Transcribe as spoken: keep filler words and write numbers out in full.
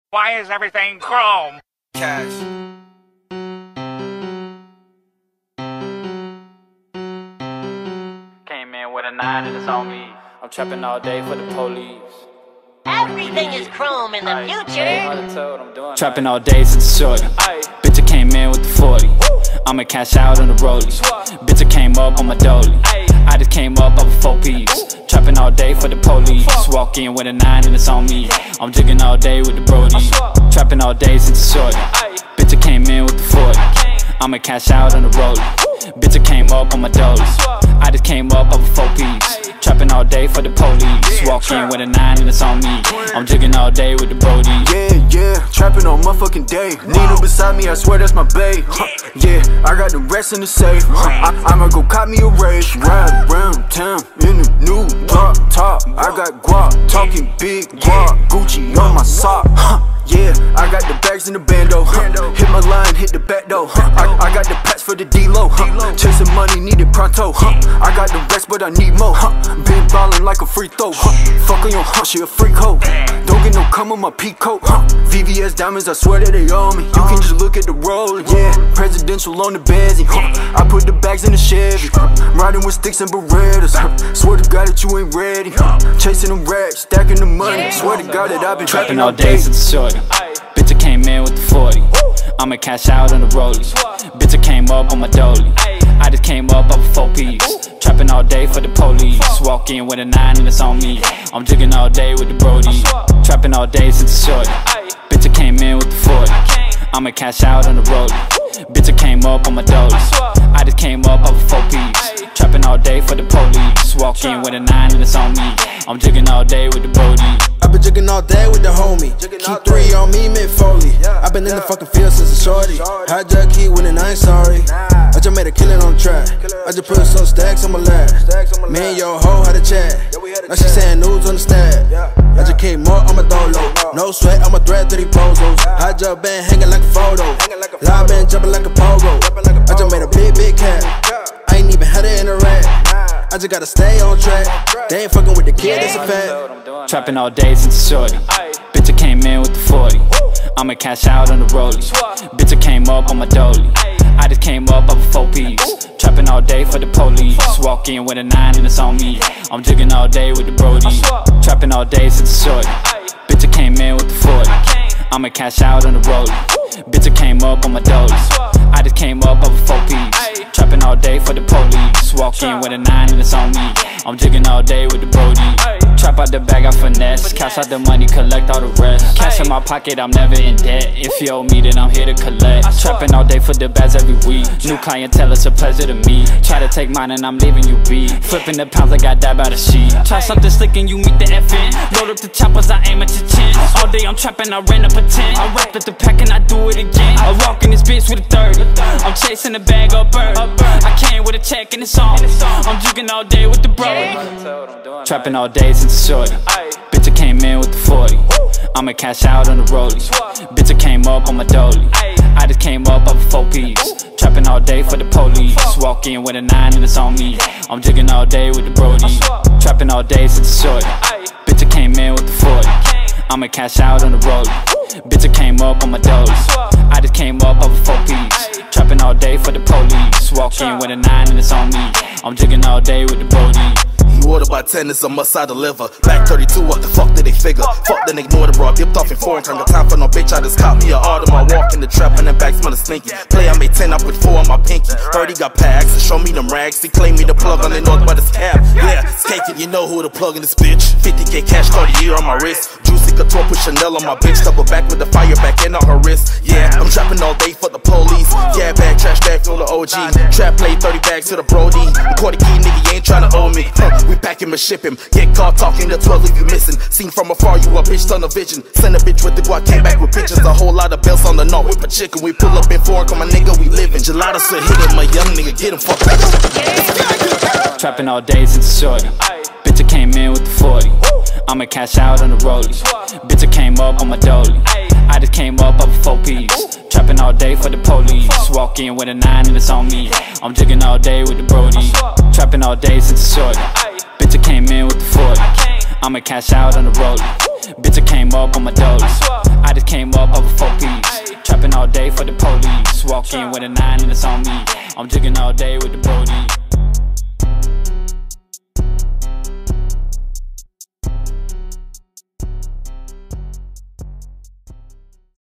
Why is everything chrome? Cash. Came in with a nine and it's on me. I'm trapping all day for the police. Everything is chrome in the future. Trapping all day since a shorty. Bitch, I came in with the forty. I'ma cash out on the rollies. Bitch, I came up on my dolly. I just came up off a four piece. Trapping all day for the police. Walk in with a nine and it's on me. I'm jigging all day with the brodies. Trapping all day since a shorty. Bitch, I came in with the forty. I'ma cash out on the rollie. Bitch, I came up on my dolly. I just came up off a four piece. Trapping all day for the police. Walk in with a nine and it's on me. I'm jigging all day with the brodies. Yeah, yeah, trapping all motherfucking day. Nina beside me, I swear that's my bae. Huh, yeah, I got the rest in the safe. Huh, I, I'ma go cop me a race. Ride round town in the new drop top. I got guap, talking big guap. Gucci on my sock. Huh, yeah, I got the bags in the bando. Huh, hit my line, hit the back door. Huh, I, I got the pats for the D-Lo. Huh, chasing money, need it pronto. Huh, I got the rest, but I need more. Huh, been ballin' like a free throw. Huh, fuck on your huh, she a freak hoe. Don't get no cum on my peacoat. Huh, V V S diamonds, I swear that they owe me. You can just look at the roll, yeah. Presidential on the Benzie. Huh, I put the bags in the Chevy. Huh, riding with sticks and Berettas. Huh, swear to God that you ain't ready. Huh, chasing them racks, stacking the money. Swear to God that I've been trapping all day since a shorty. Bitch, I came in with the forty. I'ma cash out on the rollies. Bitch, I came up on my dolly. I just came up off a four piece. Trapping all day for the police. Walk in with a nine and it's on me. I'm jigging all day with the brodies. Trapping all day since a shorty. Bitch, I came in with the forty. I'ma cash out on the rollie. Bitch, I came up on my dolly. I just came up off a four piece. Trapping all day for the police. Walk in with a nine and it's on me. I'm jigging all day with the brodies. I been jigging all day with the homie. Keep three on me, mid Foley. I been in the fucking field since a shorty. Hijack key winning, I ain't sorry. I just made a killing on the track. I just put some stacks on my lap. Me and your hoe had a chat. Now she saying nudes on the stab. I just came up on my dolo. No sweat, I'm a threat to these pozos. I just been hanging like a photo. Live been jumping like a pogo. I just made a big, big cap. I ain't even had it in a rack. I just gotta stay on track. They ain't fucking with the kid, it's a fact. Trapping all day since a shorty. Bitch, I came in with the forty. I'ma cash out on the rollies. Bitch, I came up on my dolly. I just came up off a four piece. Trapping all day for the police. Walk in with a nine and it's on me. I'm jigging all day with the brodies. Trapping all day since a shorty. Bitch, I came in with the forty. I'ma cash out on the rollie. Bitch, I came up on my dolly. I just came up off a four piece. Trapping all day for the police. Walk in with a nine and it's on me. I'm jigging all day with the brodies. Trap out the bag, I finesse. Cash out the money, collect all the rest. Cash in my pocket, I'm never in debt. If you owe me, then I'm here to collect. Trapping all day for the bags every week. New clientele, it's a pleasure to meet. Try to take mine and I'm leaving you be. Flipping the pounds like I died by the sheet. Try something slick and you meet the F N. Load up the choppers, I aim at your chin. All day I'm trapping, I ran up a ten. I wrapped up the pack and I do it again. I walk in this bitch with a thirty. I'm chasing the bag up bird. I came with a check and it's on. I'm jigging all day with the brody. Trapping all day since a shorty. Bitch, I came in with the forty. I'ma cash out on the rollies. Bitch, I came up on my dolly. I just came up off a four piece. Trapping all day for the police. Walk in with a nine and it's on me. I'm jigging all day with the brodies. Trapping all day since a shorty. Bitch, I came in with the forty. I'ma cash out on the rollie. Bitch, I came up on my dolly. I just came up off a four piece. Trapping all day for the police. Walk in with a nine and it's on me. I'm jigging all day with the brodies. Order by ten is a must I deliver. Back thirty-two, what the fuck did they figure? Fuck then ignore the bro, dipped off in foreign. Turn the time for no bitch, I just caught me a order. My walk in the trap and the back smell stinky. Play, I made ten, I put four on my pinky. thirty got packs and show me them rags. He claim me the plug on the north by this cap. Yeah, skate it, you know who the plug in this bitch. fifty K cash, thirty year on my wrist. Juicy couture, put Chanel on my bitch. Double back with the fire back in on her wrist. Yeah, I'm trapping all day for the police. Yeah, bag, trash bag, full of O G. Trap play, thirty bags to the brody. The quarter key nigga, you ain't tryna owe me. Huh, we pack him and ship him. Get caught talking to twelve, leave you missing. Seen from afar, you a bitch, ton of vision. Send a bitch with the guac, came back with pictures. A whole lot of bells on the knot, whip a chicken. We pull up in foreign, call my nigga, we living. Gelato said, hit him, my young nigga, get him fucked up. Trapping all day since a shorty. Bitch, I came in with the forty. I'ma cash out on the rollies. Bitch, I came up on my dolly. I just came up off a four piece. Trapping all day for the police. Walk in with a nine and it's on me. I'm jigging all day with the brodies. Trapping all day since a shorty. Bitch, I came in with the forty. I'ma cash out on the rollie. Bitch, I came up on my dolly. I just just came up off a four piece. Trapping all day for the police. Walk in with a nine and it's on me. I'm jigging all day with the Brody.